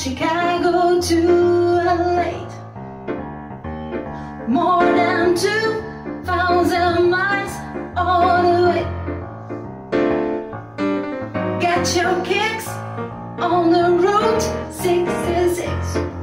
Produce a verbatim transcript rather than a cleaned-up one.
Chicago to L A, more than two thousand miles all the way. Get your kicks on the Route sixty-six.